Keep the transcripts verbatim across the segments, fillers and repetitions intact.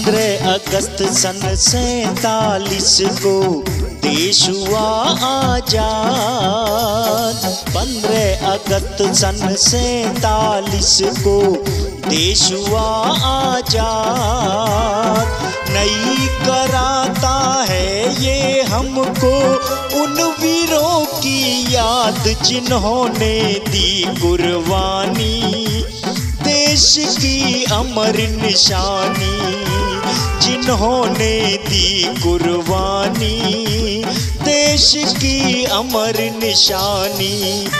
पंद्रह अगस्त सन सैतालीस को देश हुआ आजाद। पंद्रह अगस्त सन सैतालीस को देश हुआ आजाद। नई कराता है ये हमको उन वीरों की याद जिन्होंने दी कुर्बानी, देश की अमर निशानी, जिन्होंने दी कुर्बानी, देश की अमर निशानी।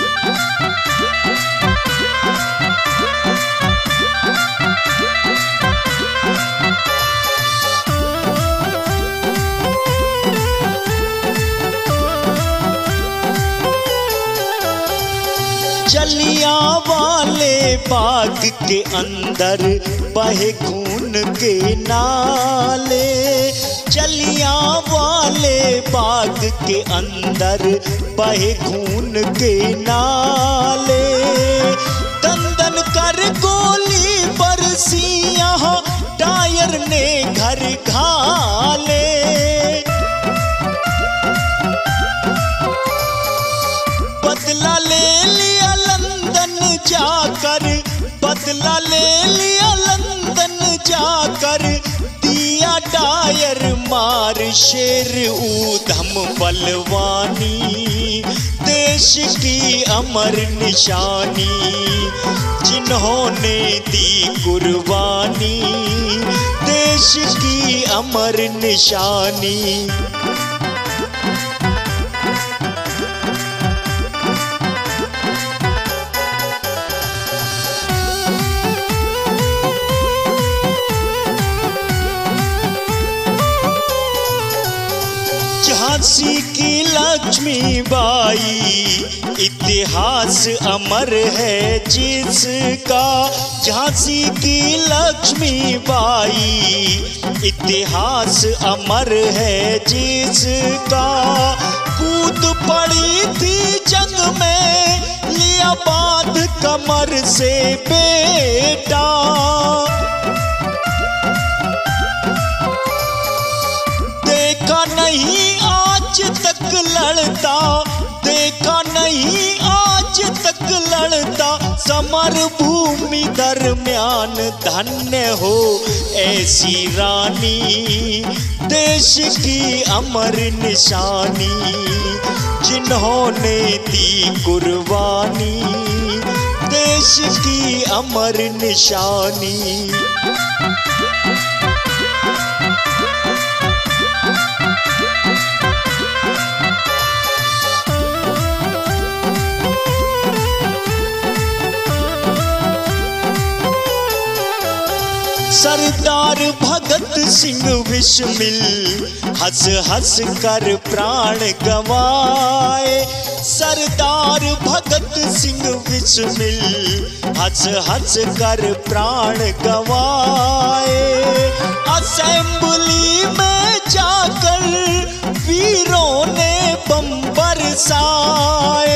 जलियांवाले बाग के अंदर बहे खून के नाले, जलियांवाले बाग के अंदर बहे खून के नाले। दंदन कर गोली बरसी यहाँ टायर ने घर घाले। बदला ले लिया लंदन जाकर, बदला ले लिया लंदन जाकर, दिया टायर मार शेर ऊधम बलवानी, देश की अमर निशानी, जिन्होंने दी कुर्बानी, देश की अमर निशानी। झांसी की लक्ष्मीबाई इतिहास अमर है जिसका, झांसी की लक्ष्मीबाई इतिहास अमर है जिसका। कूद पड़ी थी जंग में लिया बांध कमर से बेटा, देखा नहीं आज तक लड़ता, देखा नहीं आज तक लड़ता, समर भूमि दरमियान धन्य हो ऐसी रानी, देश की अमर निशानी, जिन्होंने दी कुर्बानी, देश की अमर निशानी। सरदार भगत सिंह बिस्मिल हंस हंस कर प्राण गवाए, सरदार भगत सिंह बिस्मिल हंस हंस कर प्राण गवाए। असेंबली में जाकर वीरों ने बम बरसाए,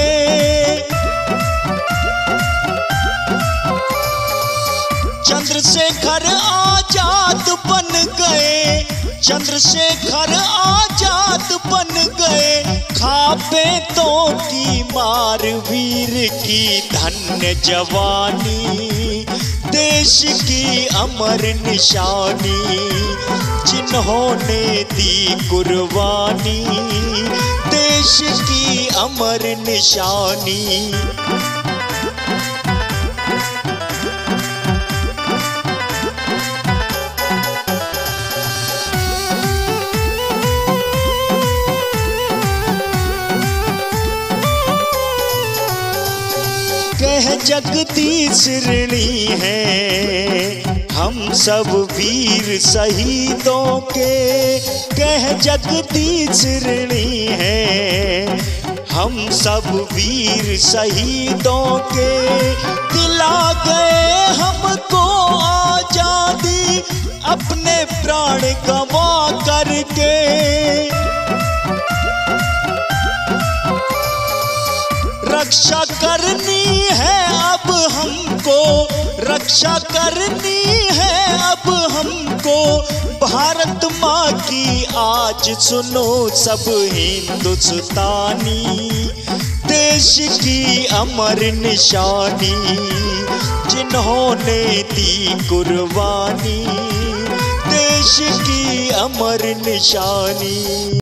चंद्रशेखर आजाद बन गए, चंद्रशेखर आजाद बन गए, खापे तो की मार वीर की धन्य जवानी, देश की अमर निशानी, जिन्होंने दी कुर्बानी, देश की अमर निशानी। कह जगदीश ऋणी हैं हम सब वीर शहीदों के, कह जगदीश ऋणी हैं हम सब वीर शहीदों के। दिला गए हमको आजादी अपने प्राण गंवा करके, रक्षा करनी है अब हमको रक्षा करनी है अब हमको भारत माँ की। आज सुनो सब हिंदुस्तानी, देश की अमर निशानी, जिन्होंने दी कुर्बानी, देश की अमर निशानी।